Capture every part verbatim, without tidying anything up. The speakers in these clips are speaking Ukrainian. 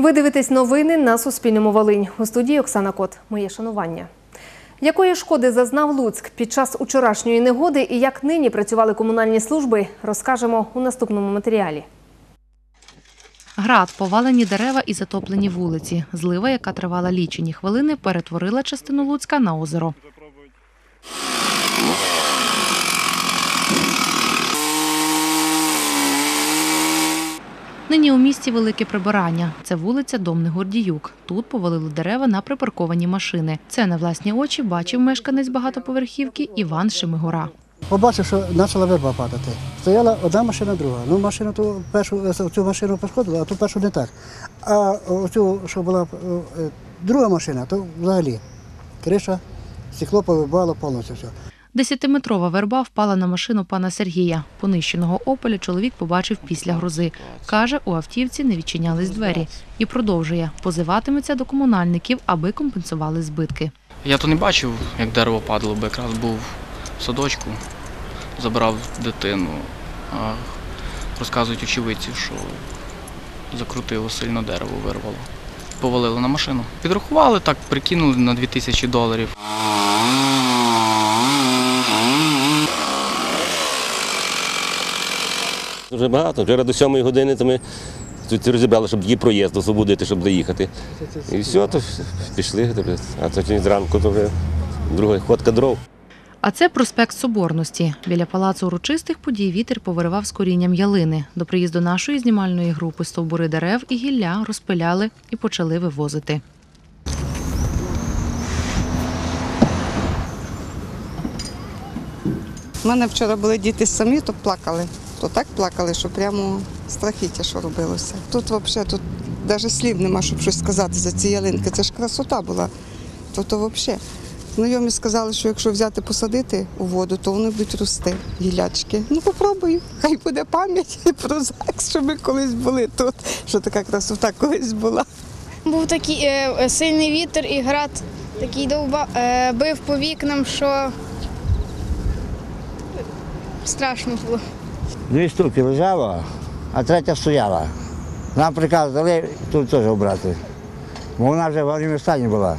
Ви дивитесь новини на Суспільному Волинь. У студії Оксана Кот. Моє шанування. Якої шкоди зазнав Луцьк під час учорашньої негоди і як нині працювали комунальні служби, розкажемо у наступному матеріалі. Град, повалені дерева і затоплені вулиці. Злива, яка тривала лічені хвилини, перетворила частину Луцька на озеро. Нині у місті велике прибирання. Це вулиця Домни-Гордіюк. Тут повалили дерева на припарковані машини. Це на власні очі бачив мешканець багатоповерхівки Іван Шемигора. Побачив, що почала верба падати. Стояла одна машина, друга. Ну, машину ту першу, цю машину пошкодила, а ту першу не так. А оцю, що була друга машина, то взагалі криша, стекло повибивало повністю все. Десятиметрова верба впала на машину пана Сергія. Понищеного «Опеля» чоловік побачив після грози. Каже, у автівці не відчинялись двері. І продовжує, позиватиметься до комунальників, аби компенсували збитки. Я то не бачив, як дерево падало, бо якраз був в садочку, забрав дитину. А розказують очевидці, що закрутило сильно, дерево вирвало. Повалило на машину. Підрахували, так, прикинули на дві тисячі доларів. Дуже багато. Вчора до сьомої години то ми тут розібрали, щоб її проїзд освободити, щоб доїхати. І все, то пішли. А тоді зранку то вже друга ходка дров. А це проспект Соборності. Біля палацу урочистих подій вітер повиривав з корінням ялини. До приїзду нашої знімальної групи стовбури дерев і гілля розпиляли і почали вивозити. У мене вчора були діти самі, то плакали. То так плакали, що прямо страхіття, що робилося. Тут взагалі тут навіть слів нема, щоб щось сказати за ці ялинки. Це ж красота була. То то взагалі. Знайомі сказали, що якщо взяти посадити у воду, то вони будуть рости, гілячки. Ну, попробую, хай буде пам'ять про ЗАГС, що ми колись були тут, що така красота колись була. Був такий е, сильний вітер і град такий довба, е, бив по вікнам, що страшно було. Дві штуки лежало, а третя стояла. Нам приказ дали тут теж обрати, бо вона вже в аварійному стані була.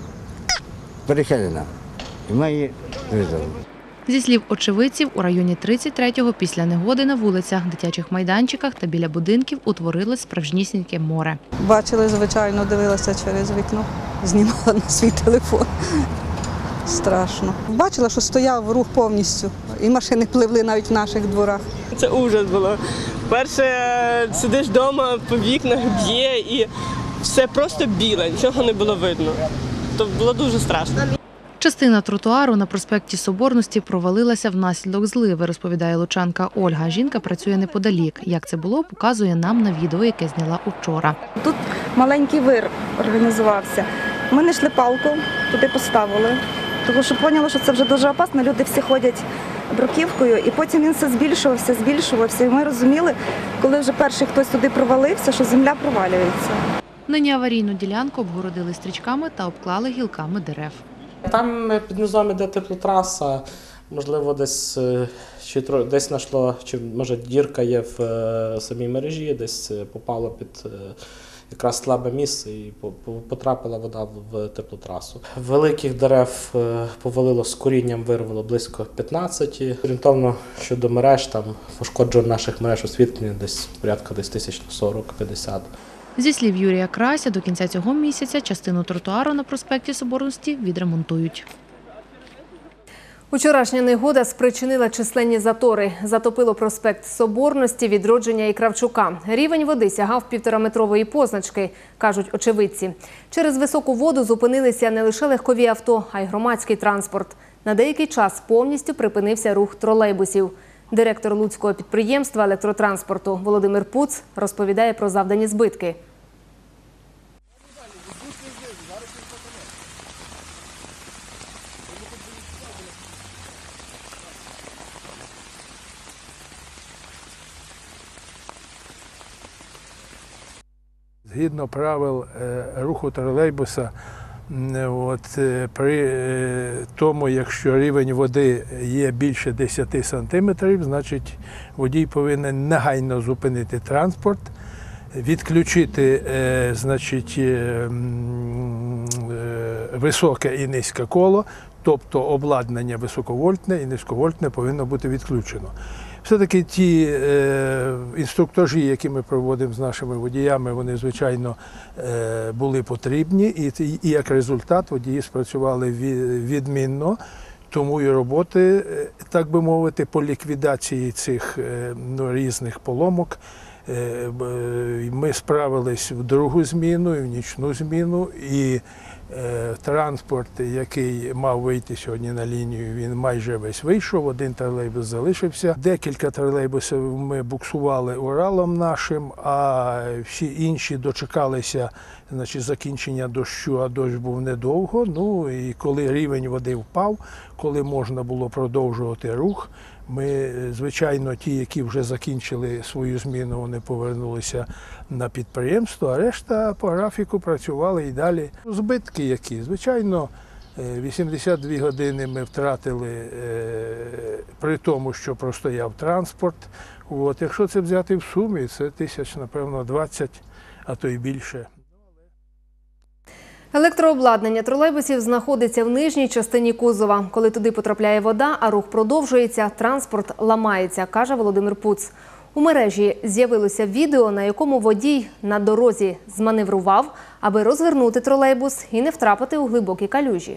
Перехилена. І ми її вирізали. Зі слів очевидців, у районі тридцять третього після негоди на вулицях, дитячих майданчиках та біля будинків утворилось справжнісіньке море. Бачили, звичайно, дивилася через вікно, знімала на свій телефон. Страшно. Бачила, що стояв рух повністю, і машини пливли навіть в наших дворах. Це ужас було. Перше, сидиш вдома, по вікнах б'є і все просто біле, нічого не було видно. То було дуже страшно. Частина тротуару на проспекті Соборності провалилася внаслідок зливи, розповідає лучанка Ольга. Жінка працює неподалік. Як це було, показує нам на відео, яке зняла учора. Тут маленький вир організувався. Ми знайшли палку, туди поставили, тому що поняли, що це вже дуже опасно. Люди всі ходять бруківкою, і потім він все збільшувався, збільшувався. І ми розуміли, коли вже перший хтось туди провалився, що земля провалюється. Нині аварійну ділянку обгородили стрічками та обклали гілками дерев. Там під низом іде теплотраса, можливо, десь, чи, десь знайшло, чи може дірка є в самій мережі, десь попало під якраз слабе місце і потрапила вода в теплотрасу. Великих дерев повалило з корінням, вирвало близько п'ятнадцяти. Орієнтовно щодо мереж, там пошкоджено наших мереж освітлення десь порядка десь тисяч сорок-п'ятдесят. Зі слів Юрія Крася, до кінця цього місяця частину тротуару на проспекті Соборності відремонтують. Учорашня негода спричинила численні затори. Затопило проспект Соборності, Відродження і Кравчука. Рівень води сягав півтораметрової позначки, кажуть очевидці. Через високу воду зупинилися не лише легкові авто, а й громадський транспорт. На деякий час повністю припинився рух тролейбусів. Директор Луцького підприємства електротранспорту Володимир Пуц розповідає про завдані збитки. Згідно правил руху тролейбуса, От, при тому, якщо рівень води є більше десяти сантиметрів, значить водій повинен негайно зупинити транспорт відключити е, значить, е, м, е, високе і низьке коло, тобто обладнання високовольтне і низьковольтне повинно бути відключено. Все-таки ті е, інструктажі, які ми проводимо з нашими водіями, вони, звичайно, е, були потрібні, і, і як результат водії спрацювали відмінно. Тому і роботи, так би мовити, по ліквідації цих ну, різних поломок ми справились в другу зміну, і в нічну зміну, і е, транспорт, який мав вийти сьогодні на лінію, він майже весь вийшов, один тролейбус залишився. Декілька тролейбусів ми буксували Уралом нашим, а всі інші дочекалися, значить, закінчення дощу, а дощ був недовго. Ну і коли рівень води впав, коли можна було продовжувати рух, ми, звичайно, ті, які вже закінчили свою зміну, вони повернулися на підприємство, а решта по графіку працювали і далі. Збитки які? Звичайно, вісімдесят дві години ми втратили при тому, що простояв транспорт. От, якщо це взяти в сумі, це тисяч, напевно, двадцять, а то й більше. Електрообладнання тролейбусів знаходиться в нижній частині кузова. Коли туди потрапляє вода, а рух продовжується, транспорт ламається, каже Володимир Пуц. У мережі з'явилося відео, на якому водій на дорозі зманеврував, аби розвернути тролейбус і не втрапити у глибокі калюжі.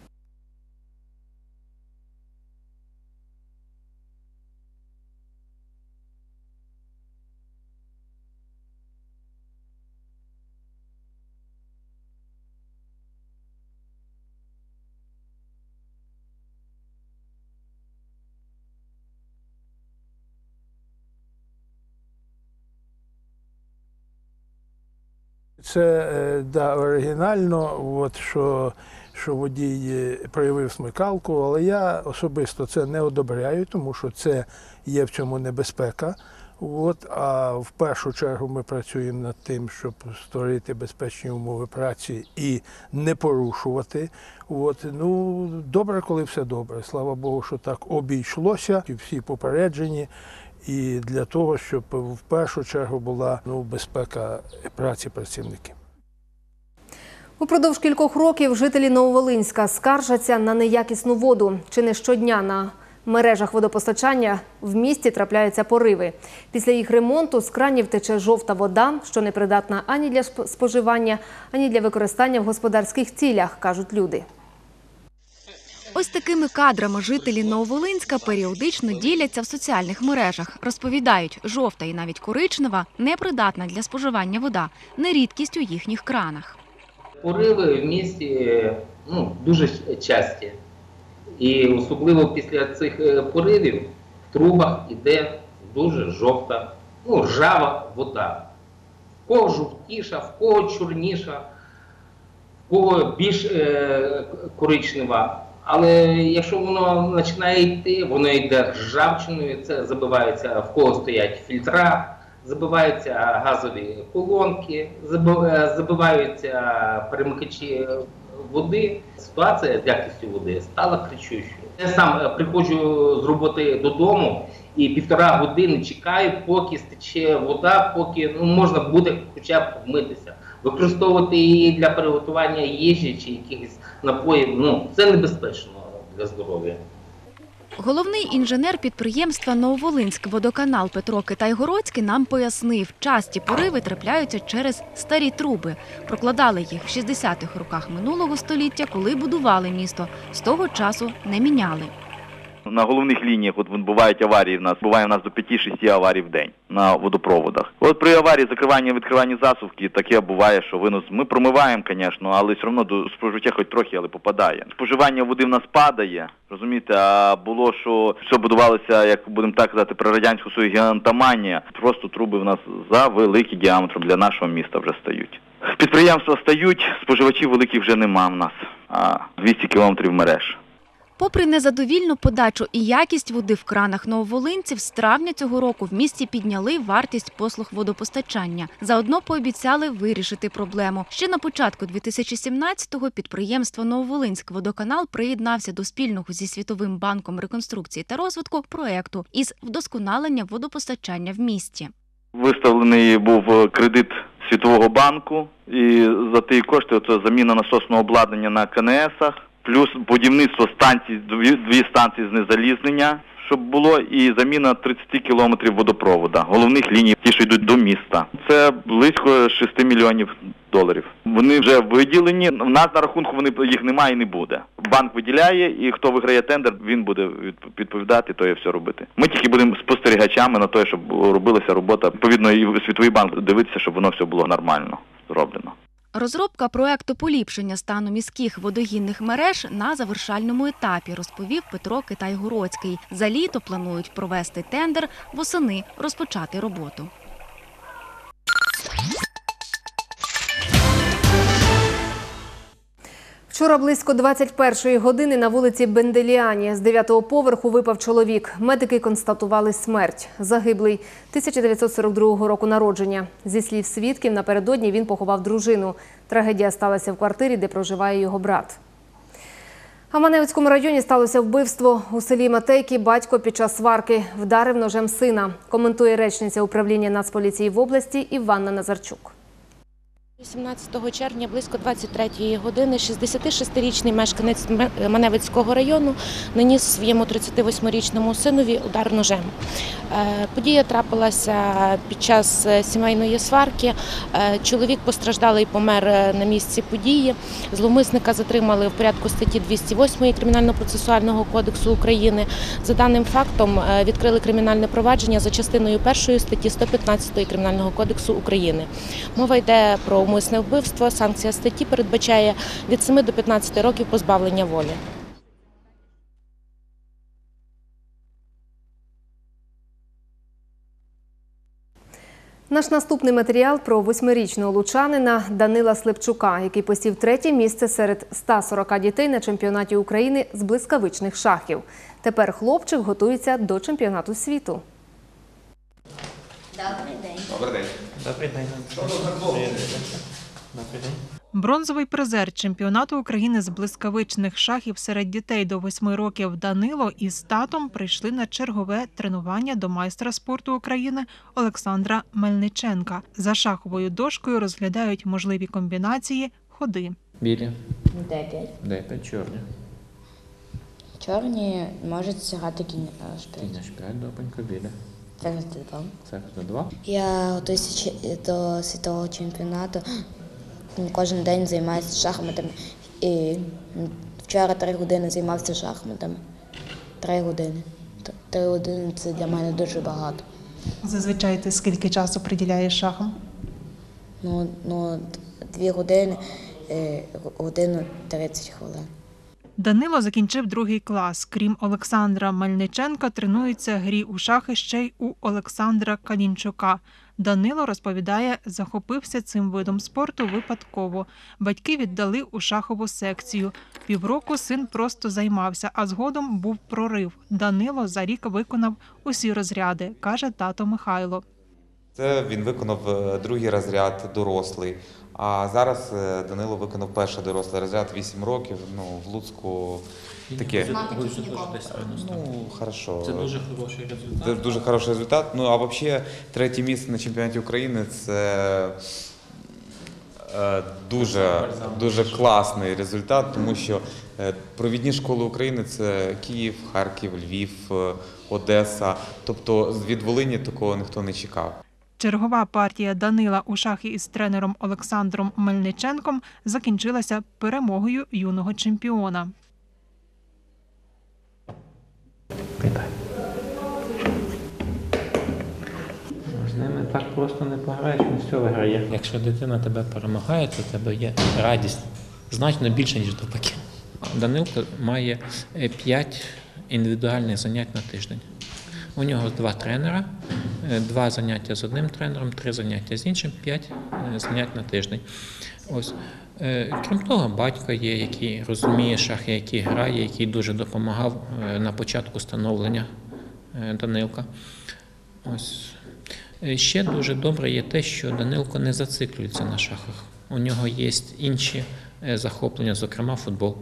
Це, да, оригінально, от, що, що водій проявив смикалку, але я особисто це не одобряю, тому що це є в цьому небезпека. От, а в першу чергу ми працюємо над тим, щоб створити безпечні умови праці і не порушувати. От, ну, добре, коли все добре. Слава Богу, що так обійшлося, і всі попереджені. І для того, щоб в першу чергу була ну, безпека праці працівників. Упродовж кількох років жителі Нововолинська скаржаться на неякісну воду. Чи не щодня на мережах водопостачання в місті трапляються пориви. Після їх ремонту з кранів тече жовта вода, що не придатна ані для споживання, ані для використання в господарських цілях, кажуть люди. Ось такими кадрами жителі Нововолинська періодично діляться в соціальних мережах. Розповідають, жовта і навіть коричнева – непридатна для споживання вода, не рідкість у їхніх кранах. Пориви в місті ну, дуже часті. І особливо після цих поривів в трубах йде дуже жовта, ну, ржава вода. В кого жовтіша, в кого чорніша, в кого більш е, коричнева. Але якщо воно починає йти, воно йде ржавчиною, це забиваються, в кого стоять фільтра, забиваються газові колонки, забиваються перемикачі води. Ситуація з якістю води стала кричущою. Я сам приходжу з роботи додому і півтора години чекаю, поки стече вода, поки ну, можна буде хоча б вмитися. Використовувати її для приготування їжі чи якихось напоїв, ну, це небезпечно для здоров'я. Головний інженер підприємства «Нововолинськводоканал» Петро Китай-Городський нам пояснив, часті пориви трапляються через старі труби. Прокладали їх в шістдесятих роках минулого століття, коли будували місто. З того часу не міняли. На головних лініях от бувають аварії в нас, буває в нас до п'яти-шести аварій в день на водопроводах. От при аварії закривання-відкривання засувки таке буває, що винос ми промиваємо, звісно, але все одно до спожиття хоч трохи, але попадає. Споживання води в нас падає, розумієте, а було, що все будувалося, як будемо так казати, при радянську свою гігантоманія. Просто труби в нас за великі діаметром для нашого міста вже стають. Підприємства стають, споживачів великих вже нема в нас, а двісті кілометрів мереж. Попри незадовільну подачу і якість води в кранах нововолинців, з травня цього року в місті підняли вартість послуг водопостачання. Заодно пообіцяли вирішити проблему. Ще на початку дві тисячі сімнадцятого підприємство «Нововолинськводоканал» приєднався до спільного зі Світовим банком реконструкції та розвитку проєкту із вдосконалення водопостачання в місті. Виставлений був кредит Світового банку, і за ті кошти це заміна насосного обладнання на ка ен есах, плюс будівництво станцій, дві, дві станції знезалізнення, щоб було, і заміна тридцять кілометрів водопроводу, головних ліній, ті, що йдуть до міста. Це близько шести мільйонів доларів. Вони вже виділені, в нас на рахунку вони, їх немає і не буде. Банк виділяє, і хто виграє тендер, він буде відповідати, то і все робити. Ми тільки будемо спостерігачами на те, щоб робилася робота. Відповідно, і Світовий банк дивиться, щоб воно все було нормально зроблено. Розробка проекту поліпшення стану міських водогінних мереж на завершальному етапі, розповів Петро Китай-Городський. За літо планують провести тендер, восени розпочати роботу. Вчора близько двадцять першої години на вулиці Бенделіані з дев'ятого поверху випав чоловік. Медики констатували смерть. Загиблий тисяча дев'ятсот сорок другого року народження. Зі слів свідків, напередодні він поховав дружину. Трагедія сталася в квартирі, де проживає його брат. А в Маневицькому районі сталося вбивство. У селі Матейки батько під час сварки вдарив ножем сина. Коментує речниця управління Нацполіції в області Іванна Назарчук. сімнадцятого червня близько двадцять третьої години шістдесятишестирічний мешканець Маневицького району наніс своєму тридцятивосьмирічному синові удар ножем. Подія трапилася під час сімейної сварки. Чоловік постраждалий помер на місці події. Зловмисника затримали в порядку статті двісті восьмої Кримінально-процесуального кодексу України. За даним фактом відкрили кримінальне провадження за частиною першої статті сто п'ятнадцятої Кримінального кодексу України. Мова йде про умисне вбивство. Санкція статті передбачає від семи до п'ятнадцяти років позбавлення волі. Наш наступний матеріал про восьмирічного лучанина Данила Слепчука, який посів третє місце серед ста сорока дітей на чемпіонаті України з блискавичних шахів. Тепер хлопчик готується до чемпіонату світу. Добрий день. Добрий день. Добрий день. Добрий день. Бронзовий призер чемпіонату України з блискавичних шахів серед дітей до восьми років Данило із татом прийшли на чергове тренування до майстра спорту України Олександра Мельниченка. За шаховою дошкою розглядають можливі комбінації ходи. Білі. Д п'ять. Д п'ять, чорні. Чорні можуть сягати кінь аш п'ять. Кінь аш п'ять, добренько, білі. Ферзь Д два. Ферзь Д два. Я готуюся до світового чемпіонату. Кожен день займаюся шахматами. І вчора три години займався шахматами. Три години. Три години – це для мене дуже багато. Зазвичай ти скільки часу приділяєш шахам? Ну, ну дві години, годину тридцять хвилин. Данило закінчив другий клас. Крім Олександра Мельниченка, тренується грі у шахи ще й у Олександра Калінчука. Данило розповідає, захопився цим видом спорту випадково. Батьки віддали у шахову секцію. Півроку син просто займався, а згодом був прорив. Данило за рік виконав усі розряди, каже тато Михайло. Це він виконав другий розряд дорослий, а зараз Данило виконав перший дорослий розряд вісім років, ну, в Луцьку таке. Ну, хорошо. Це дуже хороший результат. Це дуже хороший результат. Ну, а взагалі, третє місце на чемпіонаті України – це е, дуже, дуже класний результат, тому що провідні школи України – це Київ, Харків, Львів, Одеса. Тобто від Волині такого ніхто не чекав. Чергова партія Данила у шахи із тренером Олександром Мельниченком закінчилася перемогою юного чемпіона. Вітай. З ними так просто не пограєш, він все виграє. Якщо дитина тебе перемагає, то в тебе є радість значно більше, ніж навпаки. Данилко має п'ять індивідуальних занять на тиждень. У нього два тренера, два заняття з одним тренером, три заняття з іншим, п'ять занять на тиждень. Ось. Крім того, батько є, який розуміє шахи, який грає, який дуже допомагав на початку становлення Данилка. Ось. Ще дуже добре є те, що Данилко не зациклюється на шахах. У нього є інші захоплення, зокрема футбол.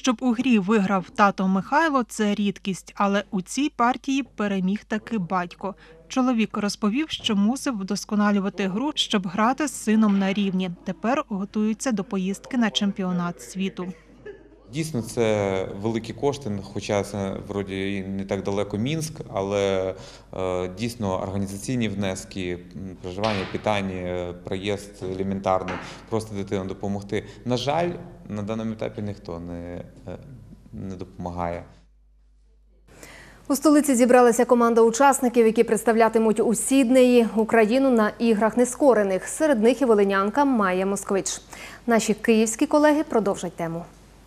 Щоб у грі виграв тато Михайло – це рідкість, але у цій партії переміг таки батько. Чоловік розповів, що мусив вдосконалювати гру, щоб грати з сином на рівні. Тепер готується до поїздки на чемпіонат світу. Дійсно, це великі кошти, хоча це вроді і не так далеко Мінськ, але е, дійсно організаційні внески, проживання, питання, проїзд елементарний, просто дитині допомогти. На жаль, на даному етапі ніхто не, не допомагає. У столиці зібралася команда учасників, які представлятимуть у Сіднеї Україну на іграх нескорених. Серед них і волинянка Майя Москвич. Наші київські колеги продовжать тему.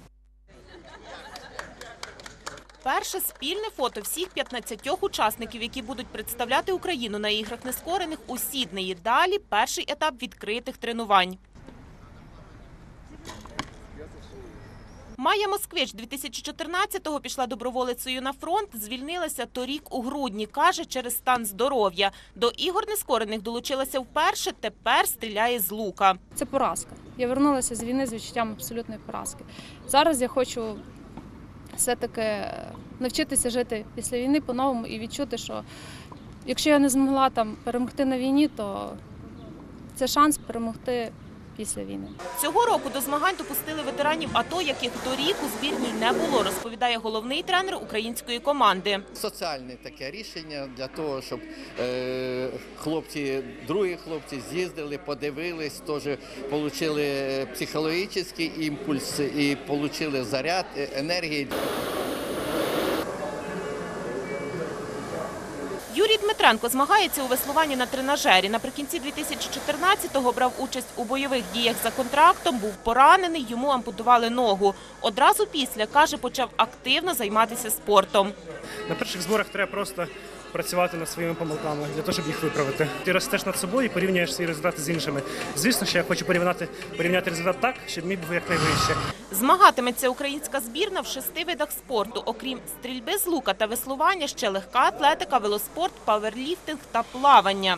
Перше спільне фото всіх п'ятнадцятьох учасників, які будуть представляти Україну на іграх нескорених у Сіднеї. Далі перший етап відкритих тренувань. Майя Москвич дві тисячі чотирнадцятого пішла доброволицею на фронт, звільнилася торік у грудні, каже, через стан здоров'я. До ігор нескорених долучилася вперше, тепер стріляє з лука. Це поразка. Я повернулася з війни з відчуттям абсолютної поразки. Зараз я хочу все-таки навчитися жити після війни по-новому і відчути, що якщо я не змогла там перемогти на війні, то це шанс перемогти після війни. Цього року до змагань допустили ветеранів АТО, яких торік у збірній не було, розповідає головний тренер української команди. Соціальне таке рішення для того, щоб е, хлопці, другі хлопці з'їздили, подивились, теж отримали психологічний імпульс і отримали заряд енергії. Юрій Дмитренко змагається у веслуванні на тренажері. Наприкінці дві тисячі чотирнадцятого брав участь у бойових діях за контрактом, був поранений, йому ампутували ногу. Одразу після, каже, почав активно займатися спортом. На перших зборах треба просто працювати над своїми помилками, для того, щоб їх виправити. Ти ростеш над собою і порівнюєш свої результати з іншими. Звісно, що я хочу порівняти, порівняти результат так, щоб мій був якнайвище. Змагатиметься українська збірна в шести видах спорту. Окрім стрільби з лука та веслування, ще легка атлетика, велоспорт, паверліфтинг та плавання.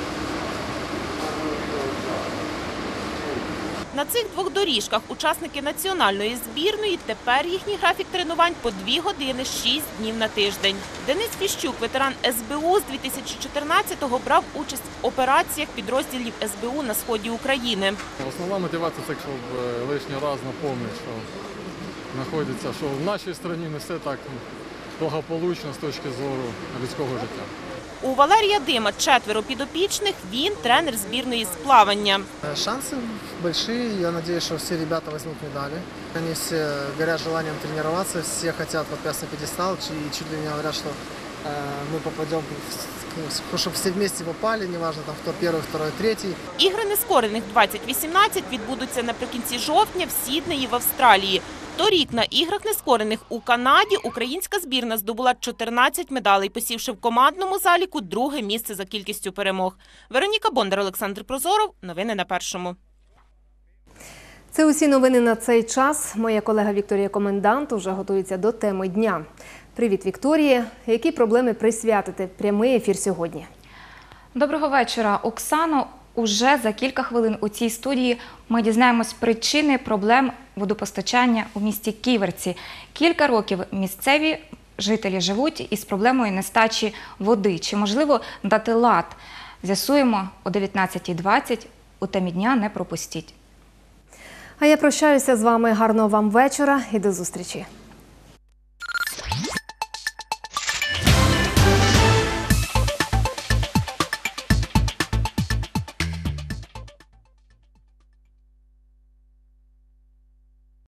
На цих двох доріжках учасники національної збірної, тепер їхній графік тренувань по дві години, шість днів на тиждень. Денис Фіщук, ветеран ес бе у, з дві тисячі чотирнадцятого брав участь в операціях підрозділів ес бе у на сході України. Основна мотивація – це, щоб лишній раз напомнити, що знаходиться, що в нашій країні не все так благополучно з точки зору людського життя. У Валерія Дима четверо підопічних, він тренер збірної з плавання. Шансы большие, я надеюсь, что все ребята возьмут медали. Они все горят желанием тренироваться, все хотят попасть на пьедестал, и чуть ли не говорят, что э, мы попадем, чтобы все вместе попали, неважно, там, кто первый, второй, третий. Ігри нескорених двадцять вісімнадцять відбудуться наприкінці жовтня в Сіднеї в Австралії. Торік на іграх нескорених у Канаді українська збірна здобула чотирнадцять медалей, посівши в командному заліку друге місце за кількістю перемог. Вероніка Бондар, Олександр Прозоров. Новини на Першому. Це усі новини на цей час. Моя колега Вікторія Комендант уже готується до теми дня. Привіт, Вікторія. Які проблеми присвятити? Прямий ефір сьогодні. Доброго вечора, Оксано. Уже за кілька хвилин у цій студії ми дізнаємось причини проблем водопостачання у місті Ківерці. Кілька років місцеві жителі живуть із проблемою нестачі води. Чи можливо дати лад? З'ясуємо о дев'ятнадцятій двадцять. У темі дня не пропустіть. А я прощаюся з вами. Гарного вам вечора і до зустрічі.